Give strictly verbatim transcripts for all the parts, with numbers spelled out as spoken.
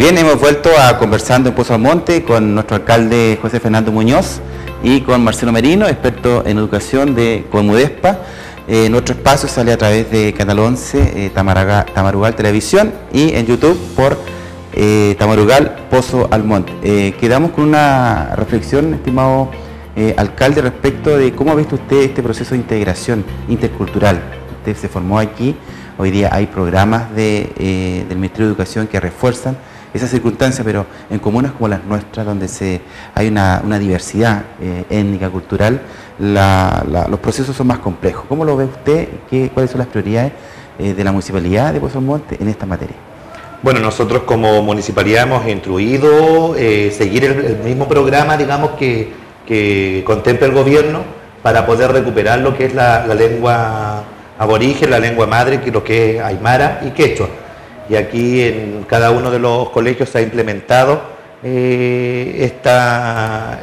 Bien, hemos vuelto a conversando en Pozo Almonte con nuestro alcalde José Fernando Muñoz y con Marcelo Merino, experto en educación de Comudespa. Eh, nuestro espacio sale a través de Canal once, eh, Tamaraga, Tamarugal Televisión, y en YouTube por eh, Tamarugal Pozo Almonte. Eh, quedamos con una reflexión, estimado eh, alcalde, respecto de cómo ha visto usted este proceso de integración intercultural. Usted se formó aquí, hoy día hay programas de, eh, del Ministerio de Educación que refuerzan esas circunstancias, pero en comunas como las nuestras, donde se, hay una, una diversidad eh, étnica, cultural, la, la, los procesos son más complejos. ¿Cómo lo ve usted? ¿Qué, ¿Cuáles son las prioridades eh, de la Municipalidad de Pozo Almonte en esta materia? Bueno, nosotros como municipalidad hemos instruido eh, seguir el, el mismo programa, digamos, que, que contempla el gobierno para poder recuperar lo que es la, la lengua aborigen, la lengua madre, que lo que es aymara y quechua. Y aquí en cada uno de los colegios se ha implementado eh, esta,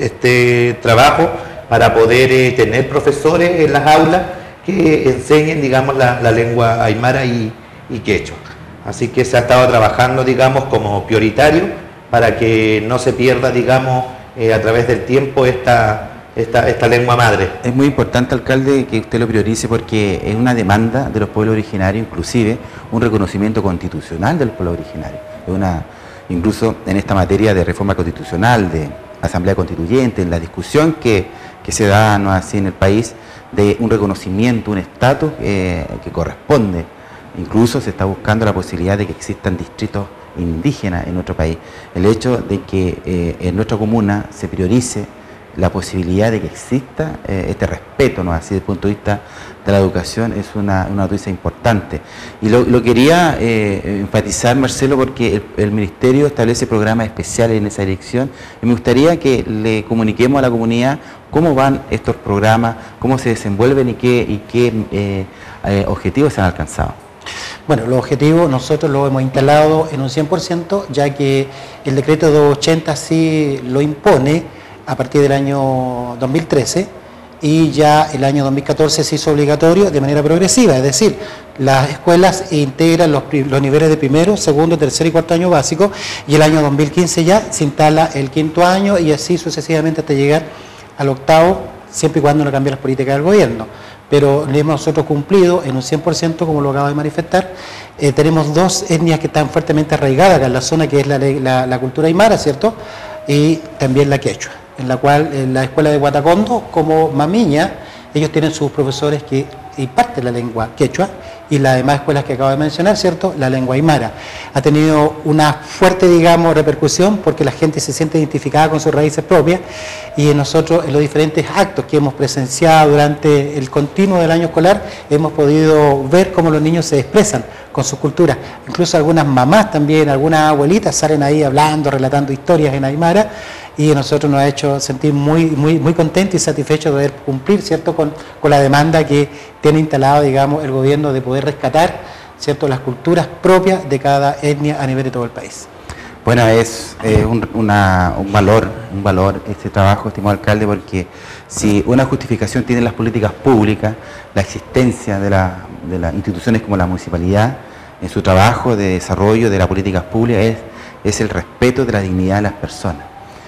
este trabajo para poder eh, tener profesores en las aulas que enseñen, digamos, la, la lengua aymara y, y quechua. Así que se ha estado trabajando, digamos, como prioritario para que no se pierda, digamos, eh, a través del tiempo esta, esta, esta lengua madre. Es muy importante, alcalde, que usted lo priorice porque es una demanda de los pueblos originarios, inclusive un reconocimiento constitucional de los pueblos originarios. Es una, incluso en esta materia de reforma constitucional, de asamblea constituyente, en la discusión que, que se da, no así, en el país, de un reconocimiento, un estatus eh, que corresponde. Incluso se está buscando la posibilidad de que existan distritos indígenas en nuestro país. El hecho de que eh, en nuestra comuna se priorice la posibilidad de que exista eh, este respeto, ¿no? Así desde el punto de vista de la educación, es una, una noticia importante. Y lo, lo quería eh, enfatizar, Marcelo, porque el, el Ministerio establece programas especiales en esa dirección y me gustaría que le comuniquemos a la comunidad cómo van estos programas, cómo se desenvuelven y qué, y qué eh, eh, objetivos se han alcanzado. Bueno, los objetivos nosotros los hemos instalado en un cien por ciento, ya que el decreto doscientos ochenta sí lo impone a partir del año dos mil trece y ya el año dos mil catorce se hizo obligatorio de manera progresiva, es decir, las escuelas integran los, los niveles de primero, segundo, tercer y cuarto año básico y el año dos mil quince ya se instala el quinto año y así sucesivamente hasta llegar al octavo, siempre y cuando no cambien las políticas del gobierno. Pero le hemos nosotros cumplido en un cien por ciento, como lo acabo de manifestar. Eh, tenemos dos etnias que están fuertemente arraigadas acá en la zona, que es la, la, la cultura aymara, ¿cierto? Y también la quechua, en la cual en la escuela de Guatacondo, como Mamiña, ellos tienen sus profesores que imparten la lengua quechua y las demás escuelas que acabo de mencionar, ¿cierto?, la lengua aymara. Ha tenido una fuerte, digamos, repercusión porque la gente se siente identificada con sus raíces propias y nosotros en los diferentes actos que hemos presenciado durante el continuo del año escolar hemos podido ver cómo los niños se expresan con su cultura. Incluso algunas mamás también, algunas abuelitas salen ahí hablando, relatando historias en aymara y a nosotros nos ha hecho sentir muy, muy, muy contentos y satisfechos de poder cumplir, ¿cierto?, con, con la demanda que tiene instalado, digamos, el gobierno de poder rescatar, ¿cierto?, las culturas propias de cada etnia a nivel de todo el país. Bueno, es eh, un, una, un valor, un valor este trabajo, estimado alcalde, porque si una justificación tienen las políticas públicas, la existencia de, la, de las instituciones como la municipalidad, en su trabajo de desarrollo de las políticas públicas, es, es el respeto de la dignidad de las personas.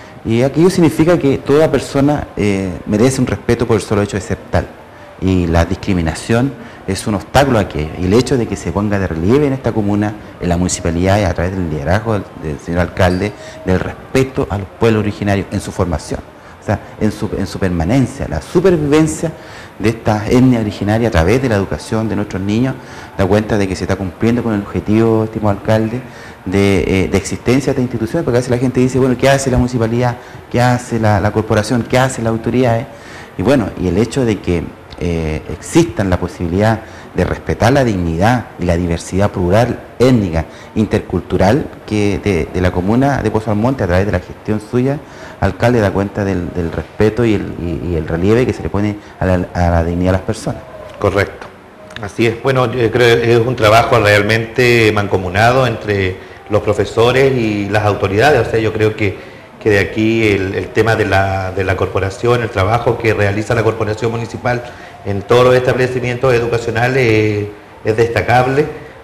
Y aquello significa que toda persona eh, merece un respeto por el solo hecho de ser tal. Y la discriminación es un obstáculo a aquello. Y el hecho de que se ponga de relieve en esta comuna, en la municipalidad y a través del liderazgo del, del señor alcalde, del respeto a los pueblos originarios en su formación, o sea, en su, en su permanencia, la supervivencia de esta etnia originaria a través de la educación de nuestros niños, da cuenta de que se está cumpliendo con el objetivo, estimado alcalde, de, eh, de existencia de esta institución, porque a veces la gente dice, bueno, ¿qué hace la municipalidad? ¿Qué hace la, la corporación? ¿Qué hace las autoridades? Y bueno, y el hecho de que eh, existan la posibilidad de respetar la dignidad y la diversidad plural, étnica, intercultural que de, de la comuna de Pozo Almonte a través de la gestión suya, alcalde, da cuenta del, del respeto y el, y, y el relieve que se le pone a la, a la dignidad de las personas. Correcto. Así es. Bueno, yo creo que es un trabajo realmente mancomunado entre los profesores y las autoridades. O sea, yo creo que, que de aquí el, el tema de la, de la corporación, el trabajo que realiza la corporación municipal en todos los establecimientos educacionales eh, es destacable.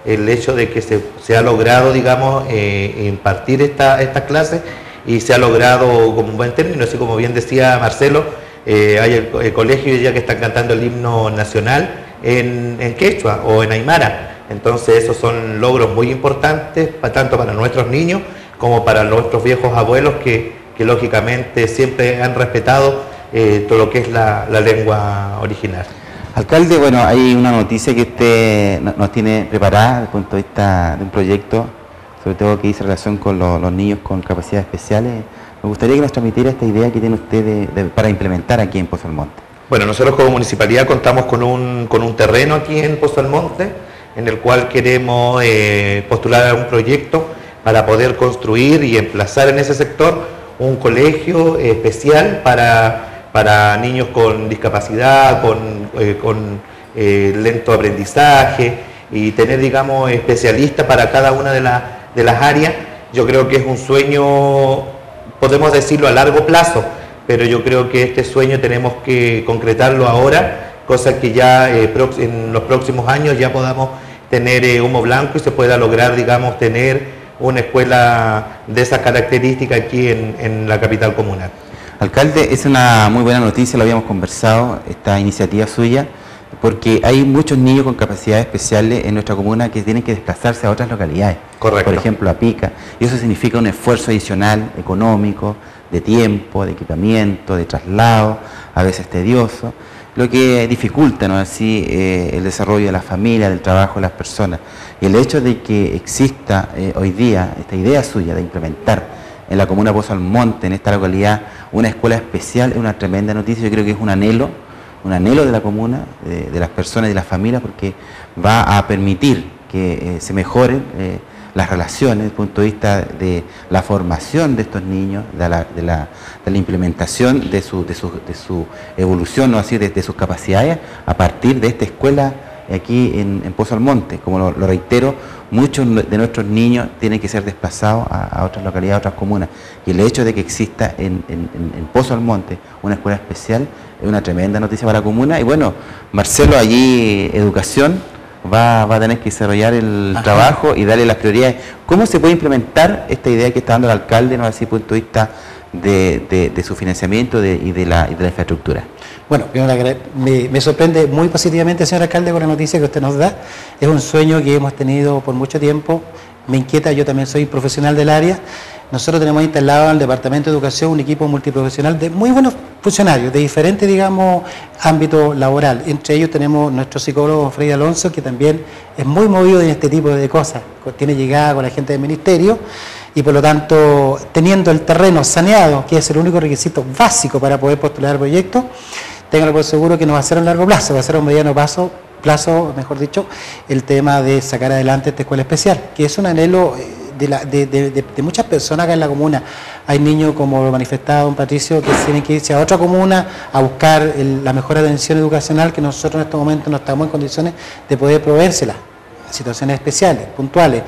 el hecho de que se, se ha logrado, digamos, eh, impartir esta, estas clases y se ha logrado como un buen término, así como bien decía Marcelo, eh, hay el, el colegio ya que están cantando el himno nacional en, en quechua o en aymara, entonces esos son logros muy importantes, tanto para nuestros niños como para nuestros viejos abuelos que, que lógicamente siempre han respetado eh, todo lo que es la, la lengua original. Alcalde, bueno, hay una noticia que usted nos tiene preparada desde el punto de vista de un proyecto, sobre todo que dice relación con lo, los niños con capacidades especiales. Me gustaría que nos transmitiera esta idea que tiene usted de, de, para implementar aquí en Pozo Almonte. Bueno, nosotros como municipalidad contamos con un, con un terreno aquí en Pozo Almonte, en el cual queremos eh, postular a un proyecto para poder construir y emplazar en ese sector un colegio eh, especial para... para niños con discapacidad, con, eh, con eh, lento aprendizaje y tener, digamos, especialistas para cada una de, la, de las áreas. Yo creo que es un sueño, podemos decirlo a largo plazo, pero yo creo que este sueño tenemos que concretarlo ahora, cosa que ya eh, en los próximos años ya podamos tener eh, humo blanco y se pueda lograr, digamos, tener una escuela de esa característica aquí en, en la capital comunal. Alcalde, es una muy buena noticia, lo habíamos conversado, esta iniciativa suya, porque hay muchos niños con capacidades especiales en nuestra comuna que tienen que desplazarse a otras localidades. Correcto. Por ejemplo, a Pica, y eso significa un esfuerzo adicional económico, de tiempo, de equipamiento, de traslado, a veces tedioso, lo que dificulta, ¿no?, así eh, el desarrollo de la familia, del trabajo de las personas. Y el hecho de que exista eh, hoy día esta idea suya de implementar en la comuna de Pozo Almonte, en esta localidad, una escuela especial, es una tremenda noticia. Yo creo que es un anhelo, un anhelo de la comuna, de, de las personas y de las familias, porque va a permitir que eh, se mejoren eh, las relaciones desde el punto de vista de la formación de estos niños, de la, de la, de la implementación de su, de su, de su evolución, ¿no?, así, de, de sus capacidades, a partir de esta escuela aquí en, en Pozo Almonte. Como lo, lo reitero, muchos de nuestros niños tienen que ser desplazados a, a otras localidades, a otras comunas, y el hecho de que exista en, en, en Pozo Almonte una escuela especial es una tremenda noticia para la comuna. Y bueno, Marcelo, allí Educación va, va a tener que desarrollar el Ajá. trabajo y darle las prioridades. ¿Cómo se puede implementar esta idea que está dando el alcalde, ¿no?, desde el punto de vista de, de, de su financiamiento de, y, de la, y de la infraestructura? Bueno, me, me sorprende muy positivamente, señor alcalde, con la noticia que usted nos da. Es un sueño que hemos tenido por mucho tiempo. Me inquieta, yo también soy profesional del área. Nosotros tenemos instalado en el Departamento de Educación un equipo multiprofesional de muy buenos funcionarios, de diferentes, digamos, ámbitos laboral. Entre ellos tenemos nuestro psicólogo Freddy Alonso, que también es muy movido en este tipo de cosas. Tiene llegada con la gente del ministerio y, por lo tanto, teniendo el terreno saneado, que es el único requisito básico para poder postular el proyecto, ténganlo por seguro que no va a ser a un largo plazo, va a ser a un mediano plazo, plazo, mejor dicho, el tema de sacar adelante esta escuela especial, que es un anhelo de, la, de, de, de, de muchas personas acá en la comuna. Hay niños, como lo manifestaba don Patricio, que tienen que irse a otra comuna a buscar el, la mejor atención educacional, que nosotros en estos momentos no estamos en condiciones de poder proveérsela, situaciones especiales, puntuales.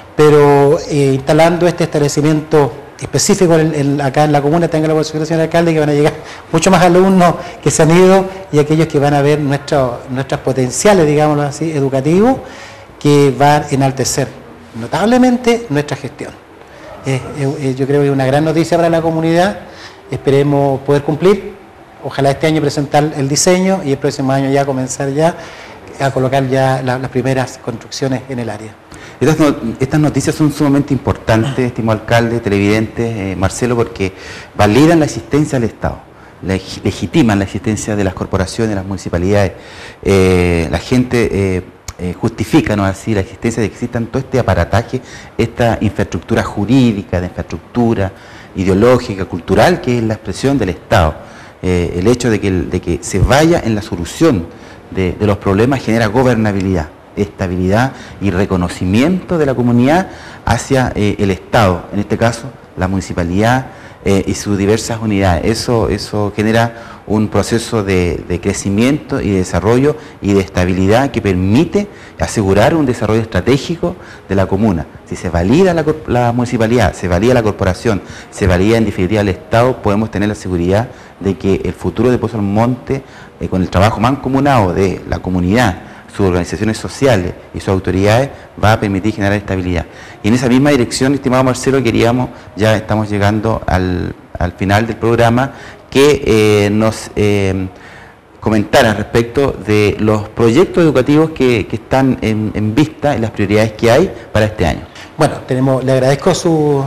Pero eh, instalando este establecimiento específico en, en, acá en la comuna, tenga la posibilidad, señor alcalde, que van a llegar muchos más alumnos que se han ido y aquellos que van a ver nuestro, nuestros potenciales, digámoslo así, educativos, que van a enaltecer notablemente nuestra gestión. Eh, eh, yo creo que es una gran noticia para la comunidad, esperemos poder cumplir, ojalá este año presentar el diseño y el próximo año ya comenzar ya a colocar ya la, las primeras construcciones en el área. Estas, no, estas noticias son sumamente importantes, estimado alcalde, televidentes, eh, Marcelo, porque validan la existencia del Estado, leg legitiman la existencia de las corporaciones, de las municipalidades. Eh, la gente eh, eh, justifica, ¿no?, así, la existencia de que existan todo este aparataje, esta infraestructura jurídica, de infraestructura ideológica, cultural, que es la expresión del Estado. Eh, el hecho de que, de que se vaya en la solución de, de los problemas genera gobernabilidad, estabilidad y reconocimiento de la comunidad hacia eh, el Estado, en este caso la municipalidad eh, y sus diversas unidades. Eso, eso genera un proceso de, de crecimiento y de desarrollo y de estabilidad que permite asegurar un desarrollo estratégico de la comuna. Si se valida la, la municipalidad, se valida la corporación, se valida en definitiva el Estado, podemos tener la seguridad de que el futuro de Pozo Almonte, eh, con el trabajo mancomunado de la comunidad, sus organizaciones sociales y sus autoridades, va a permitir generar estabilidad. Y en esa misma dirección, estimado Marcelo, queríamos, ya estamos llegando al, al final del programa, que eh, nos eh, comentara respecto de los proyectos educativos que, que están en, en vista y las prioridades que hay para este año. Bueno, tenemos, le agradezco su...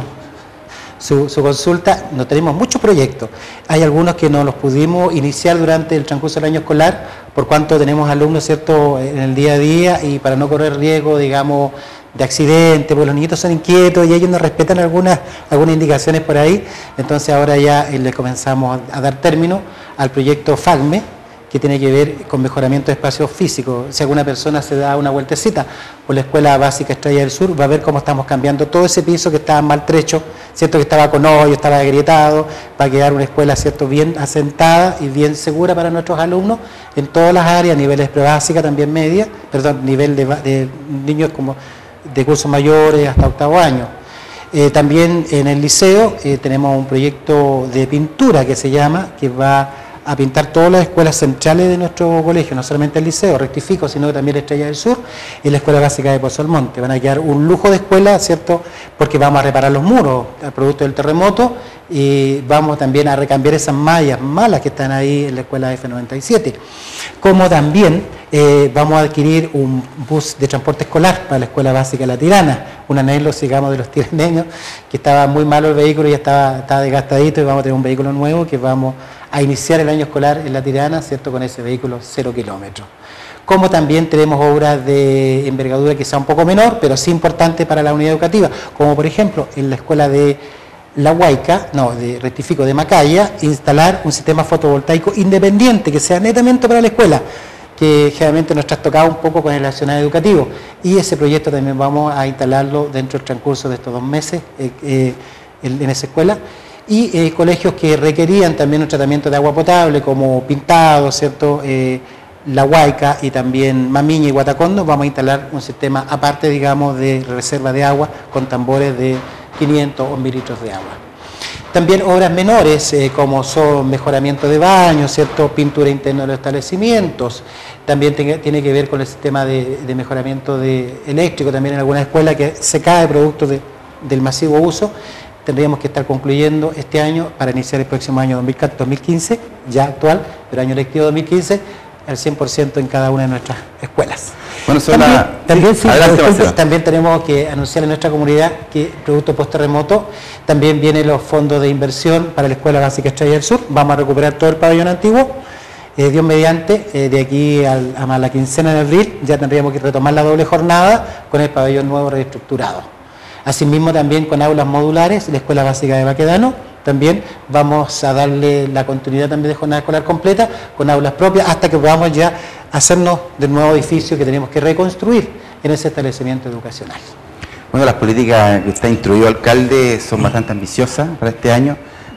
Su, su consulta. No tenemos muchos proyectos, hay algunos que no los pudimos iniciar durante el transcurso del año escolar, por cuanto tenemos alumnos, ¿cierto?, en el día a día, y para no correr riesgo, digamos, de accidente, porque los niñitos son inquietos y ellos no respetan algunas, algunas indicaciones por ahí. Entonces ahora ya eh, le comenzamos a, a dar término al proyecto FAGME, que tiene que ver con mejoramiento de espacios físicos. Si alguna persona se da una vueltecita por la Escuela Básica Estrella del Sur, va a ver cómo estamos cambiando todo ese piso que estaba maltrecho, ¿cierto?, que estaba con hoyo, estaba agrietado, para quedar una escuela, ¿cierto?, bien asentada y bien segura para nuestros alumnos en todas las áreas, niveles prebásica, también media, perdón, nivel de, de niños como de cursos mayores hasta octavo año. Eh, también en el liceo eh, tenemos un proyecto de pintura que se llama, que va a pintar todas las escuelas centrales de nuestro colegio, no solamente el liceo, rectifico, sino que también la Estrella del Sur y la Escuela Básica de Pozo Almonte. Van a quedar un lujo de escuela, ¿cierto?, porque vamos a reparar los muros, el producto del terremoto, y vamos también a recambiar esas mallas malas que están ahí en la Escuela F noventa y siete. Como también eh, vamos a adquirir un bus de transporte escolar para la Escuela Básica La Tirana, un anhelo, digamos, de los tiraneños, que estaba muy malo el vehículo y ya estaba, estaba desgastadito, y vamos a tener un vehículo nuevo que vamos a iniciar el año escolar en La Tirana, ¿cierto?, con ese vehículo cero kilómetros. Como también tenemos obras de envergadura quizá un poco menor, pero sí importante para la unidad educativa, como por ejemplo en la escuela de La Huayca, no, de rectifico, de Macaya, instalar un sistema fotovoltaico independiente que sea netamente para la escuela, que generalmente nos trastocaba un poco con el accionar educativo, y ese proyecto también vamos a instalarlo dentro del transcurso de estos dos meses eh, eh, en, en esa escuela. Y eh, colegios que requerían también un tratamiento de agua potable, como Pintado, ¿cierto?, eh, La Huayca y también Mamiña y Guatacondo, vamos a instalar un sistema aparte, digamos, de reserva de agua con tambores de quinientos o mil litros de agua. También obras menores, eh, como son mejoramiento de baños, ¿cierto?, pintura interna de los establecimientos. También tiene, tiene que ver con el sistema de, de mejoramiento de eléctrico, también en alguna escuela que se cae producto de, del masivo uso. Tendríamos que estar concluyendo este año para iniciar el próximo año dos mil quince, ya actual, pero año lectivo dos mil quince, al cien por ciento en cada una de nuestras escuelas. Bueno, también, la... también, sí, disculpe, también tenemos que anunciar en nuestra comunidad que producto post-terremoto también vienen los fondos de inversión para la Escuela Básica Estrella del Sur. Vamos a recuperar todo el pabellón antiguo, eh, Dios mediante, eh, de aquí al, a la quincena de abril ya tendríamos que retomar la doble jornada con el pabellón nuevo reestructurado. Asimismo también con aulas modulares, la Escuela Básica de Baquedano, también vamos a darle la continuidad también de jornada escolar completa con aulas propias hasta que podamos ya hacernos del nuevo edificio que tenemos que reconstruir en ese establecimiento educacional. Bueno, las políticas que está instruido el alcalde son bastante ambiciosas para este año.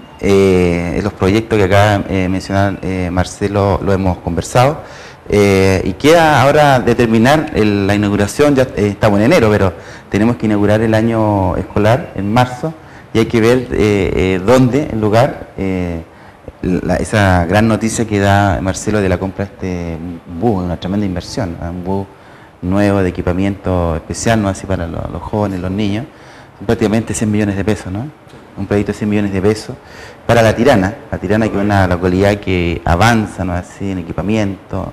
Eh, los proyectos que acaba de eh, mencionar eh, Marcelo lo hemos conversado. Eh, y queda ahora determinar el, la inauguración, ya eh, estamos en enero, pero tenemos que inaugurar el año escolar en marzo y hay que ver eh, eh, dónde, el lugar, eh, la, esa gran noticia que da Marcelo de la compra de este bus, una tremenda inversión, un bus nuevo de equipamiento especial, no así para los, los jóvenes, los niños, prácticamente cien millones de pesos, ¿no? Un proyecto de cien millones de pesos para La Tirana, La Tirana que es una localidad que avanza, ¿no?, así en equipamiento.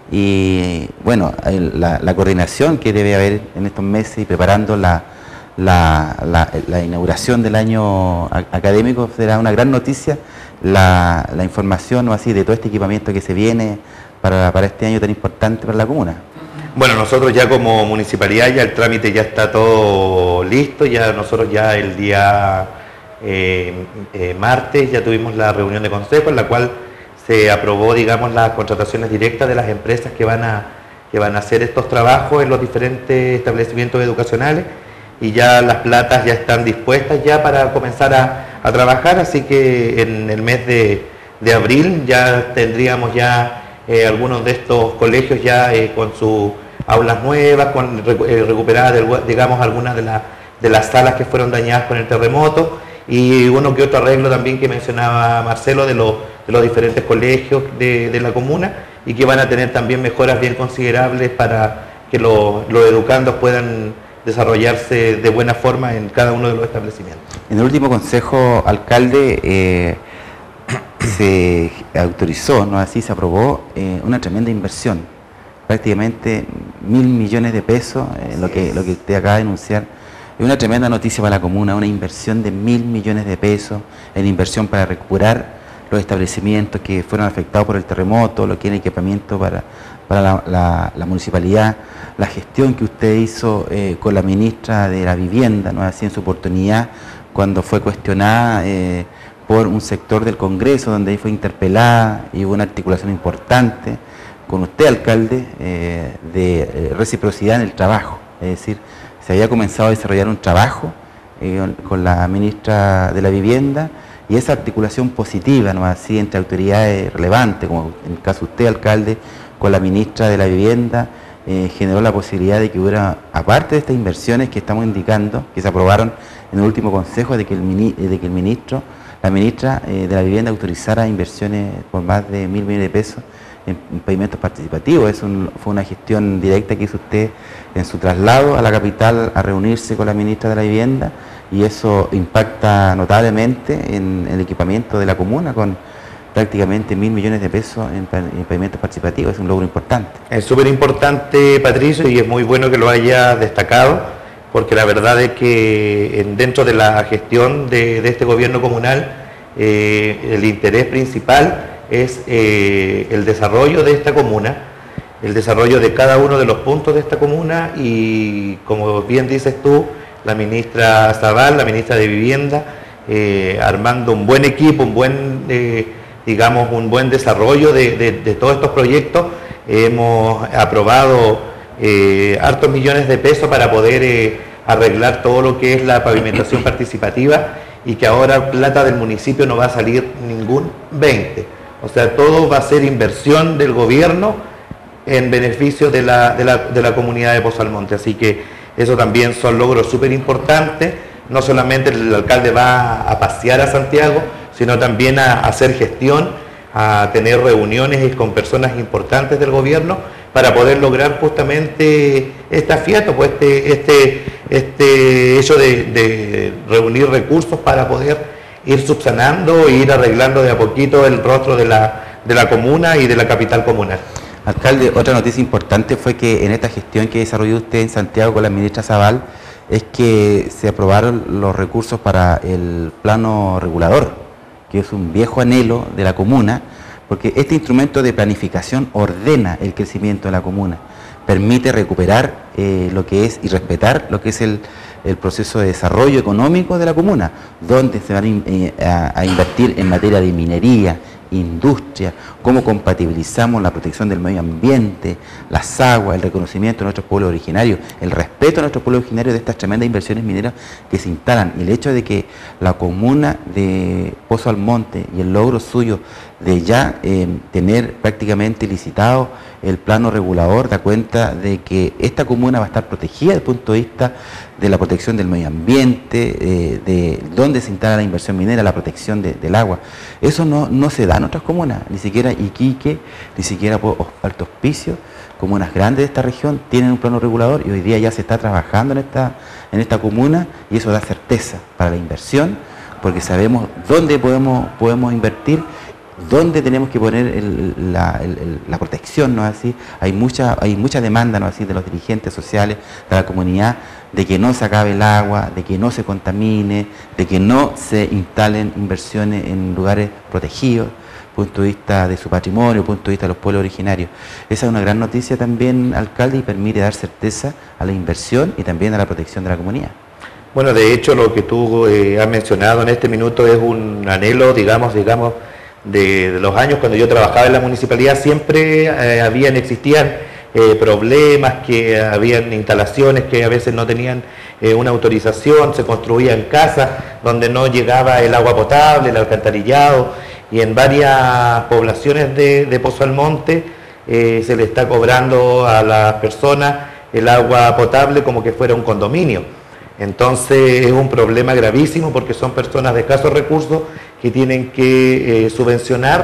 Y bueno, la, la coordinación que debe haber en estos meses y preparando la, la, la, la inauguración del año académico será una gran noticia, la, la información o así de todo este equipamiento que se viene para, para este año tan importante para la comuna. Bueno, nosotros ya como municipalidad ya el trámite ya está todo listo, ya nosotros ya el día eh, eh, martes ya tuvimos la reunión de consejo en la cual se aprobó, digamos, las contrataciones directas de las empresas que van a, que van a hacer estos trabajos en los diferentes establecimientos educacionales y ya las platas ya están dispuestas ya para comenzar a, a trabajar, así que en el mes de, de abril ya tendríamos ya eh, algunos de estos colegios ya eh, con sus aulas nuevas, con eh, recuperadas, digamos, algunas de, la, de las salas que fueron dañadas con el terremoto y uno que otro arreglo también que mencionaba Marcelo de los de los diferentes colegios de, de la comuna y que van a tener también mejoras bien considerables para que lo, los educandos puedan desarrollarse de buena forma en cada uno de los establecimientos. En el último consejo, alcalde, eh, se autorizó, no así se aprobó, eh, una tremenda inversión, prácticamente mil millones de pesos, eh, lo que lo que usted acaba de denunciar. Es una tremenda noticia para la comuna, una inversión de mil millones de pesos en inversión para recuperar los establecimientos que fueron afectados por el terremoto, lo que es el equipamiento para, para la, la, la municipalidad, la gestión que usted hizo eh, con la ministra de la Vivienda, ¿no? Así en su oportunidad, cuando fue cuestionada eh, por un sector del Congreso, donde ahí fue interpelada y hubo una articulación importante con usted, alcalde, eh, de eh, reciprocidad en el trabajo. Es decir, se había comenzado a desarrollar un trabajo eh, con la ministra de la Vivienda, y esa articulación positiva, ¿no? Así entre autoridades relevantes, como en el caso de usted, alcalde, con la ministra de la Vivienda, eh, generó la posibilidad de que hubiera, aparte de estas inversiones que estamos indicando, que se aprobaron en el último consejo, de que el, mini, de que el ministro, la ministra eh, de la Vivienda autorizara inversiones por más de mil millones de pesos en, en pavimentos participativos. Es un, fue una gestión directa que hizo usted en su traslado a la capital a reunirse con la ministra de la Vivienda, y eso impacta notablemente en el equipamiento de la comuna, con prácticamente mil millones de pesos en, en pavimentos participativos. Es un logro importante. Es súper importante, Patricio, y es muy bueno que lo haya destacado, porque la verdad es que en, dentro de la gestión de, de este gobierno comunal, eh, el interés principal es eh, el desarrollo de esta comuna, el desarrollo de cada uno de los puntos de esta comuna, y como bien dices tú, la ministra Zabal, la ministra de Vivienda, eh, armando un buen equipo, un buen, eh, digamos, un buen desarrollo de, de, de todos estos proyectos. Hemos aprobado eh, hartos millones de pesos para poder eh, arreglar todo lo que es la pavimentación participativa, y que ahora plata del municipio no va a salir ningún veinte. O sea, todo va a ser inversión del gobierno en beneficio de la, de la, de la comunidad de Pozo Almonte. Así que eso también son logros súper importantes. No solamente el alcalde va a pasear a Santiago, sino también a hacer gestión, a tener reuniones con personas importantes del gobierno para poder lograr justamente esta fiesta, pues este, este, este hecho de, de reunir recursos para poder ir subsanando e ir arreglando de a poquito el rostro de la, de la comuna y de la capital comunal. Alcalde, otra noticia importante fue que en esta gestión que desarrolló usted en Santiago con la ministra Zabal, es que se aprobaron los recursos para el plano regulador, que es un viejo anhelo de la comuna, porque este instrumento de planificación ordena el crecimiento de la comuna, permite recuperar eh, lo que es y respetar lo que es el, el proceso de desarrollo económico de la comuna, donde se van a, a, a invertir en materia de minería, industria, cómo compatibilizamos la protección del medio ambiente, las aguas, el reconocimiento de nuestros pueblos originarios, el respeto a nuestros pueblos originarios de estas tremendas inversiones mineras que se instalan, y el hecho de que la comuna de Pozo Almonte y el logro suyo de ya eh, tener prácticamente licitado el plano regulador da cuenta de que esta comuna va a estar protegida desde el punto de vista de la protección del medio ambiente, eh, de dónde se instala la inversión minera, la protección de, del agua. Eso no, no se da en otras comunas, ni siquiera Iquique, ni siquiera Alto Hospicio, comunas grandes de esta región tienen un plano regulador, y hoy día ya se está trabajando en esta, en esta comuna, y eso da certeza para la inversión, porque sabemos dónde podemos, podemos invertir, dónde tenemos que poner el, la, el, la protección, ¿no es así? Hay mucha, hay mucha demanda, ¿no es así?, de los dirigentes sociales, de la comunidad, de que no se acabe el agua, de que no se contamine, de que no se instalen inversiones en lugares protegidos, punto de vista de su patrimonio, punto de vista de los pueblos originarios. Esa es una gran noticia también, alcalde, y permite dar certeza a la inversión y también a la protección de la comunidad. Bueno, de hecho, lo que tú eh, has mencionado en este minuto es un anhelo, digamos, digamos, de, de los años cuando yo trabajaba en la municipalidad. Siempre eh, habían, existían eh, problemas, que habían instalaciones que a veces no tenían eh, una autorización, se construían casas donde no llegaba el agua potable, el alcantarillado, y en varias poblaciones de, de Pozo Almonte eh, se le está cobrando a las personas el agua potable como que fuera un condominio. Entonces es un problema gravísimo, porque son personas de escasos recursos que tienen que eh, subvencionar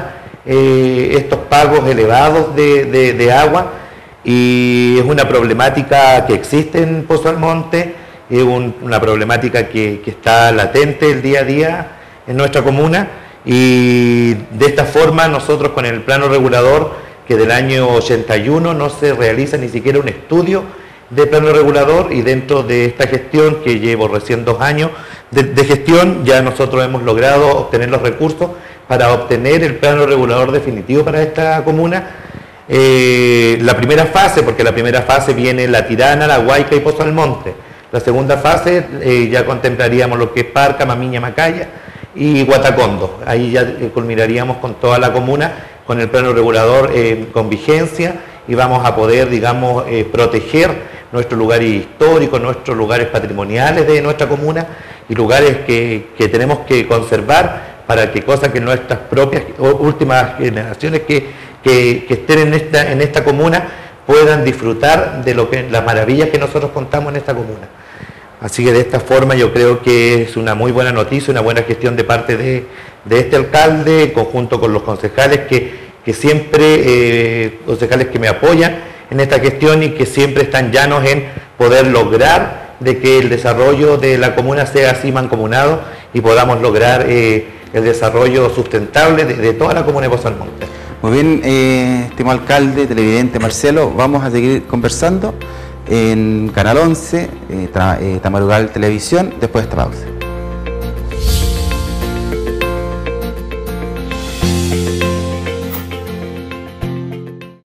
eh, estos pagos elevados de, de, de agua, y es una problemática que existe en Pozo Almonte, es un, una problemática que, que está latente el día a día en nuestra comuna, y de esta forma nosotros con el plano regulador, que del año ochenta y uno no se realiza ni siquiera un estudio de plano regulador, y dentro de esta gestión, que llevo recién dos años de, de gestión, ya nosotros hemos logrado obtener los recursos para obtener el plano regulador definitivo para esta comuna. Eh, la primera fase, porque la primera fase viene La Tirana, La Guayca y Pozo Almonte. La segunda fase eh, ya contemplaríamos lo que es Parca, Mamiña, Macaya y Guatacondo. Ahí ya eh, culminaríamos con toda la comuna, con el plano regulador eh, con vigencia, y vamos a poder, digamos, eh, proteger nuestros lugares históricos, nuestros lugares patrimoniales de nuestra comuna, y lugares que, que tenemos que conservar para que cosas que nuestras propias últimas generaciones que, que, que estén en esta, en esta comuna puedan disfrutar de lo que, las maravillas que nosotros contamos en esta comuna. Así que de esta forma yo creo que es una muy buena noticia, una buena gestión de parte de, de este alcalde, en conjunto con los concejales que, que siempre, eh, concejales que me apoyan en esta gestión y que siempre están llanos en poder lograr de que el desarrollo de la comuna sea así mancomunado y podamos lograr eh, el desarrollo sustentable de, de toda la comuna de Pozo Almonte. Muy bien, eh, estimado alcalde, televidente Marcelo, vamos a seguir conversando en Canal once, eh, Tamarugal Televisión, después de esta pausa.